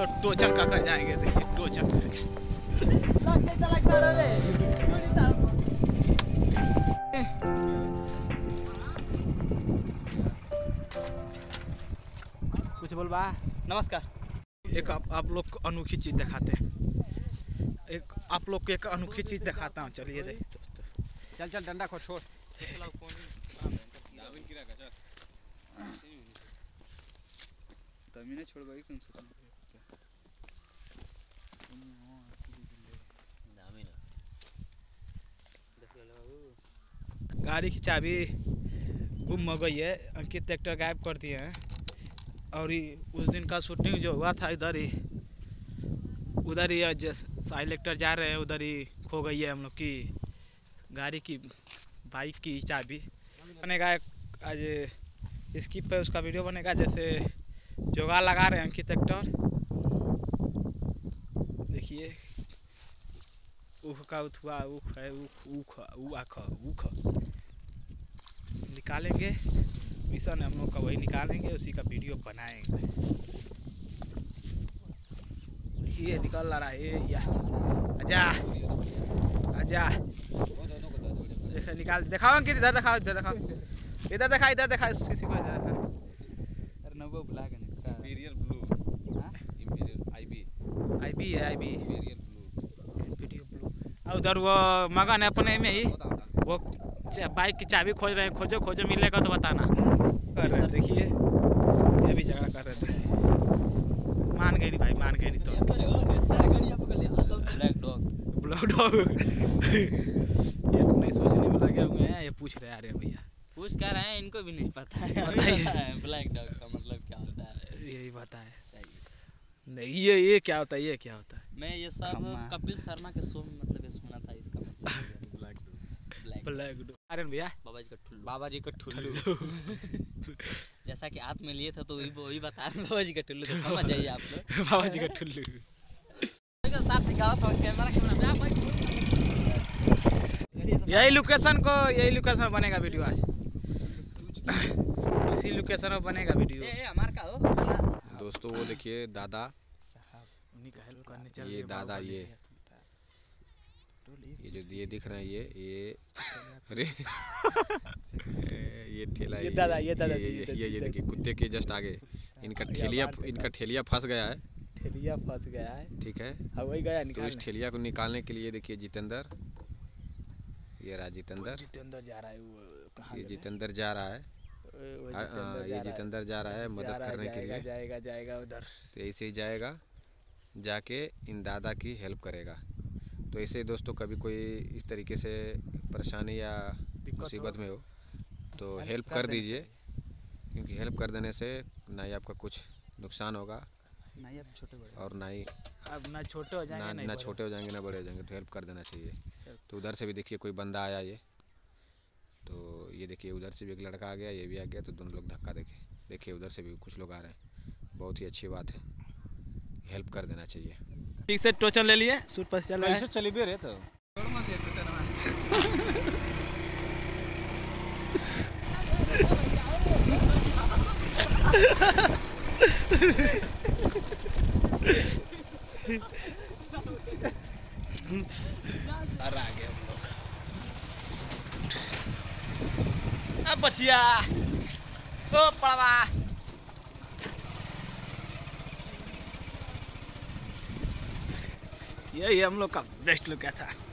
लोग टोचन का कर जाएंगे। देखिए टोचन कुछ बोलबा। नमस्कार। एक आप लोग को अनोखी चीज दिखाते हैं। एक आप लोग को एक अनोखी चीज दिखाता हूँ। चलिए देखिए दोस्तों। चल चल डंडा को छोड़। तभी ना छोड़ भाई कौन सा गाड़ी की चाबी गुम हो गई है। अंकित ट्रैक्टर गायब कर दिए हैं। और उस दिन का शूटिंग जो हुआ था उधर ही साइलेक्टर जा रहे हैं, उधर ही खो गई है हम लोग की गाड़ी की बाइक की चाबी। बनेगा आज स्किप पे उसका वीडियो बनेगा। जैसे जुगाड़ लगा रहे हैं अंकित ट्रैक्टर। देखिए ऊख का उठवा ऊख है ऊख निकालेंगे। मिशन हम लोग का वही निकालेंगे, उसी का वीडियो बनाएंगे। ये निकल रहा है या आजा आजा देखो निकाल दिखाओ अंकित। इधर दिखाओ इधर दिखाओ इधर दिखा इसी को इधर दिखा। अरे नवो ब्लैक है का इंपीरियल ब्लू। हां इंपीरियल आईबी है आईबी इंपीरियल ब्लू। और उधर वो मगन है अपने में ही, वो बाइक की चाबी खोज रहे हैं। खोजो मिलेगा तो बताना। कर रहे देखिए ये भी झगड़ा कर रहे थे। मान गए नहीं भाई, मान गए नहीं तो ब्लैक डॉग ये तो नहीं सोचने में लगे हुए हैं। ये पूछ रहे हैं भैया पूछ कर रहे हैं, इनको भी नहीं पता है ब्लैक डॉग का मतलब क्या होता है। यही बताए नहीं ये क्या होता है, ये क्या होता है। मैं ये सब कपिल शर्मा के शो में मतलब ये सुना था इसका ब्लैक डॉग। अरे भैया बाबा जी का ठुल्लू जैसा कि हाथ में लिए थे तो वही बता रहे बाबा जी का ठुल्लू। तो समझ जाइए आप लोग बाबा जी का ठुल्लू साथ दिखाओ तो कैमरा यही लोकेशन बनेगा वीडियो आज। इसी लोकेशन में बनेगा वीडियो। हमार का हो दोस्तों। वो देखिए दादा, उन्हीं का हेल्प करने चल ये दादा ये जो ये दिख रहे हैं ये अरे ये ठेला ये दादा ये देखिए कुत्ते के जस्ट आगे इनका ठेलिया फंस गया है। ठेलिया फंस गया है, ठीक है। अब वही गया निकाल। तो इस ठेलिया को निकालने के लिए देखिए जितेंद्र, ये रहा जितेंद्र जा रहा है। वो कहाँ ये जितेंद्र जा रहा है। ये जितेंद्र जा रहा है मदद करने के लिए। जाएगा उधर। तो ऐसे ही जाएगा, जाके इन दादा की हेल्प करेगा। तो ऐसे दोस्तों कभी कोई इस तरीके से परेशानी या मुसीबत में हो तो हेल्प कर दीजिए, क्योंकि हेल्प कर देने से ना ही आपका कुछ नुकसान होगा, ना ही आप छोटे बड़े और ना ही अब ना छोटे हो जाएंगे ना छोटे हो जाएंगे ना बड़े हो जाएंगे। तो हेल्प कर देना चाहिए। तो उधर से भी देखिए कोई बंदा आया ये, तो ये देखिए उधर से भी एक लड़का आ गया, ये भी आ गया। तो दोनों लोग धक्का देखिए उधर से भी कुछ लोग आ रहे हैं। बहुत ही अच्छी बात है, हेल्प कर देना चाहिए। ठीक से टोचन ले लिए, सूट पर चल रहा है। चली भी रहे तो और आगे हम लोग अब बचिया ओ पड़वा। यही हम लोग का बेस्ट लोकेशन।